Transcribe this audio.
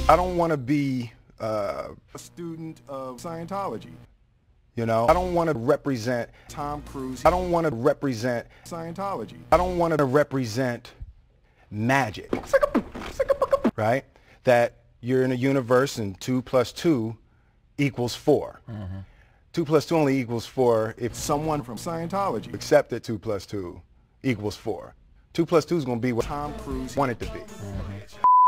I don't want to be a student of Scientology. You know, I don't want to represent Tom Cruise. I don't want to represent Scientology. I don't want to represent magic. Right? That you're in a universe and 2 + 2 = 4. 2 + 2 only equals 4 if someone from Scientology accepted 2 + 2 = 4. 2 + 2 is going to be what Tom Cruise wanted to be.